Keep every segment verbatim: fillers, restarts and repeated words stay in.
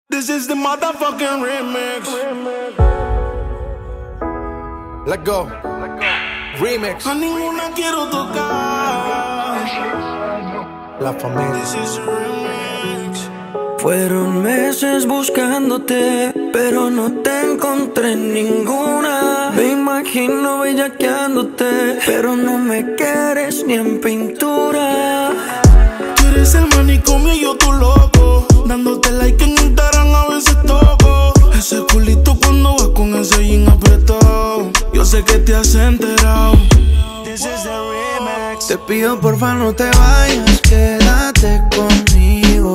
This is the motherfucking remix. Let go. Remix. A ninguna quiero tocar. La familia. This is a remix. Fueron meses buscándote, pero no te encontré en ninguna. Me imagino bellaqueándote, pero no me quieres ni en pintura. Tú eres el manicomio y yo tu loco, dándote like en Instagram a veces toco. Ese culito cuando vas con ese jean apretado, yo sé que te has enterado. This is the remix. Te pido porfa no te vayas, quédate conmigo.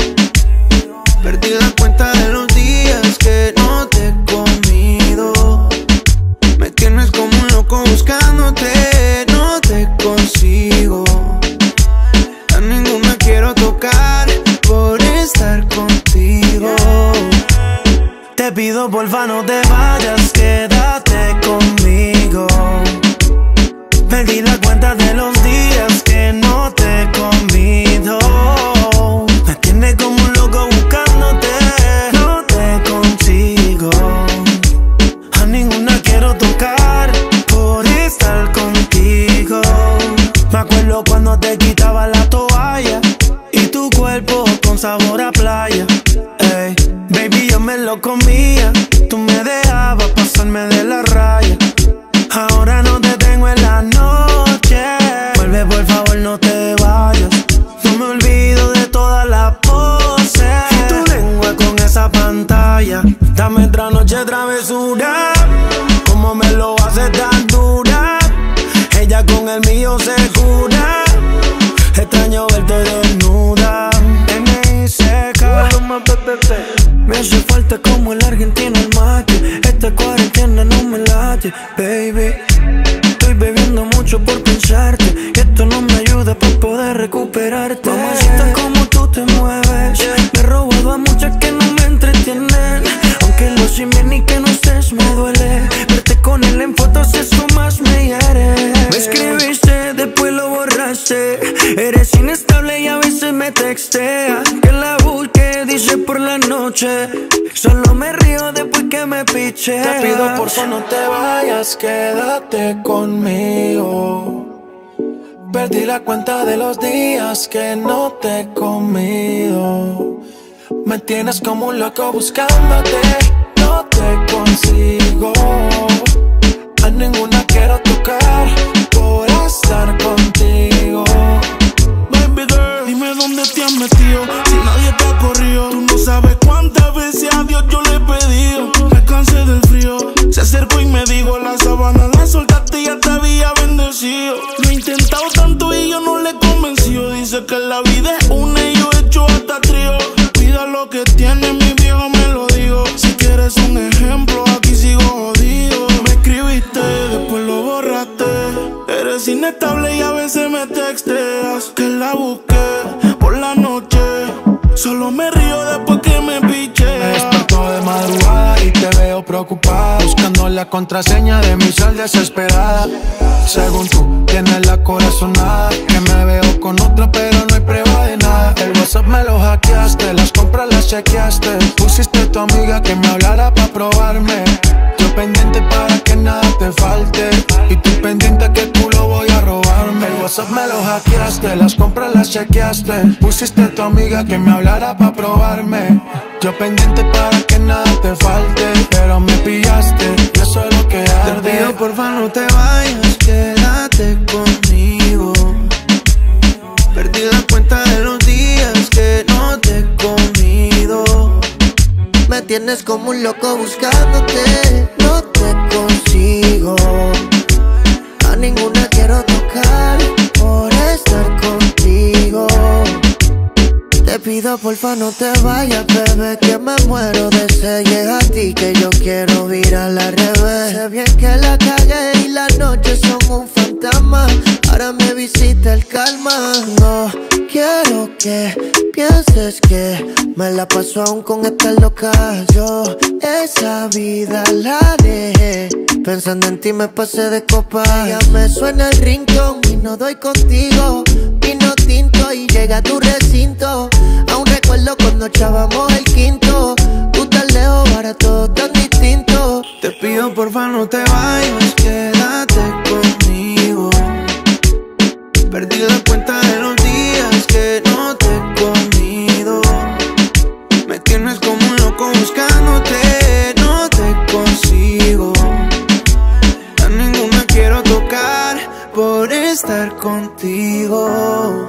Perdí la cuenta de los días que no te he comido. Me tienes como un loco buscándote, no te consigo. A ninguna quiero tocar por estar contigo. Te pido porfa no te vayas, quédate conmigo. Perdí la cuenta de los días que no te he comido. Me tienes como un loco buscándote, no te consigo. A ninguna quiero tocar por estar contigo. Me acuerdo cuando te quitaba la toalla y tu cuerpo con sabor a playa. Ey, baby, yo me lo comía, tú me dejabas pasarme de la raya. Ahora no te tengo en la noche, vuelve por favor no te vayas. No me olvido de todas las poses y tu lengua con esa pantalla. Dame otra noche travesura, como me lo hace tan dura. Ella con el mío se cura, extraño verte desnuda. N I C K, me hace falta como el argentino el mate. Esta cuarentena no me late, baby. Estoy bebiendo mucho por pensarte y esto no me ayuda para poder recuperarte. Mamacita, como tú te mueves, me he robado a muchas que no me entretienen. Aunque lo sé bien y que no estés me duele. Verte con él en fotos eso más me hiere. Me escribiste, después lo borraste. Eres inestable y a veces me texteas. Que la busque, dice por la noche. Solo me río después que me picheas. Te pido por favor no te vayas, quédate conmigo. Perdí la cuenta de los días que no te he comido. Me tienes como un loco buscándote, no te consigo. A ninguna quiero tocar por estar contigo. Baby girl, dime dónde te has metido, si nadie te ha corrido. Tú no sabes cuántas veces a Dios yo le he pedido. Me cansé del frío, se acercó y me dijo: la sabana la soltaste y ya te había bendecido. Lo he intentado tanto y yo no le he convencido. Dice que la vida es una y yo he hecho hasta trío. Cuida lo que tiene, mi viejo me lo digo. Si quieres un ejemplo, aquí sigo jodido. Me escribiste, después lo borraste. Eres inestable y a veces me texteas. Que la busqué por la noche, solo me río después que me piché. Me despertó de madrugada y te veo preocupada, buscando la contraseña de mi sal desesperada. Según tú, tienes la corazonada, que me veo con otra pero no hay prueba de nada. El WhatsApp me lo hackeaste, las compras las chequeaste. Pusiste a tu amiga que me hablara pa' probarme. Yo pendiente para que nada te falte, y tú pendiente que tú lo voy a robarme. El WhatsApp me lo hackeaste, las compras las chequeaste. Pusiste a tu amiga que me hablara pa' probarme. Yo pendiente para que nada te falte, pero me pillaste y eso es lo que arde. Te pido porfa no te vayas, quédate conmigo. Perdí la cuenta de los días que no te he comido. Me tienes como un loco buscándote, no te consigo. A ninguna quiero tocar por estar contigo. Te pido porfa no te vayas, bebé, que me muero de sed. Y es a ti que yo quiero ir al revés. Sé bien que la calle y las noches son un fantasma, ahora me visita el calma. No quiero que pienses que me la paso aún con esta loca. Yo esa vida la dejé, pensando en ti me pasé de copa. Ya me suena el ringtone y no doy contigo. Vino tinto y llega a tu recinto. Aún recuerdo cuando echábamos el quinto. porfa no te vayas, quédate conmigo. Perdí la cuenta de los días que no te he comido. Me tienes como un loco buscándote, no te consigo. A ninguna quiero tocar por estar contigo.